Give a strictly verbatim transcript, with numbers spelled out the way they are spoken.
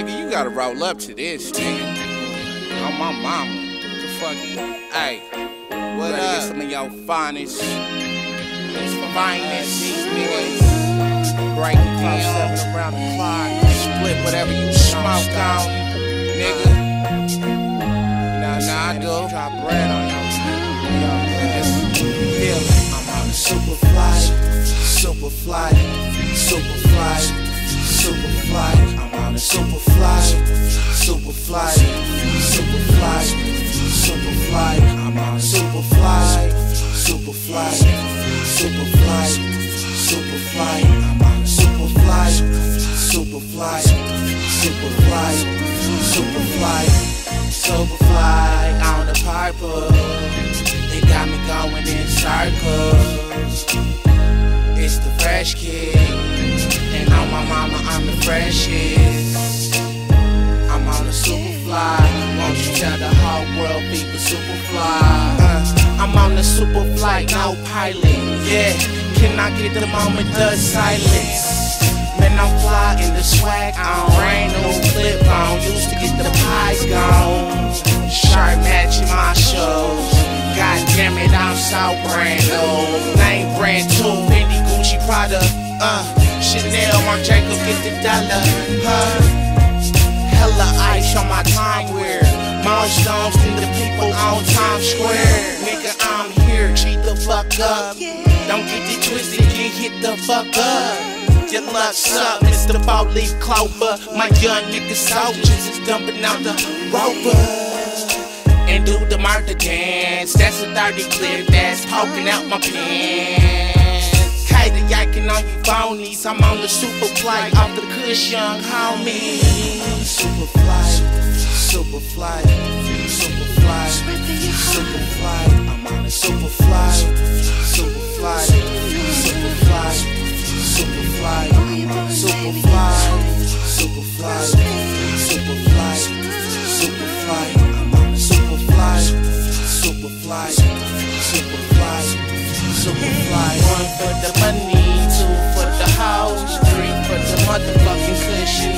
Nigga, you gotta roll up to this, nigga. On my mama. What the fuck? Hey, what up? Get some of your finest, finest, these niggas. Break it down around the clock. Split whatever you smoke on, nigga. Nah, nah, I do. Drop bread on y'all. I'm on a super flight, super flight, super flight, super flight. I'm on a super flight, super flight, super flight, super flight. I'm on a super flight, super flight, super flight, super flight. I'm on a super flight, super flight, super flight, super flight, super flight on the Piper. It got me going in circles. It's the fresh kid, and on my mama I'm the freshest. I'm on a super fly. Won't you tell the whole world people super fly? Uh, I'm on the super flight, no pilot. Yeah, can I get the moment of silence? Man, I'm fly in the swag on, rain no flip on. Used to get the pies gone. Shirt matching my shows. God damn it, I'm so brand new. Name brand two, Fendi, Gucci, Prada, uh, Chanel, Marc Jacobs, get the dollar, huh? Hella ice on my time wear. Milestones and the people on Times Square. Nigga, I'm here, cheat the fuck up. Don't get it twisted, get hit the fuck up. Your luck's up, Mister Four-Leaf Clover. My young nigga soldiers is dumping out the rover. And do the murder dance. That's a thirty clip that's poking out my pants. Kater yakin' on you phonies. I'm on the super flight off the Kush young homie. Super flight, super flight, super flight, super flight. I'm on a super flight, super flight, super flight, super flight. I'm on a super flight, super flight, super flight, super flight. Super fly, super fly, super fly, super fly. One for the money, two for the house, three for the motherfucking cushion.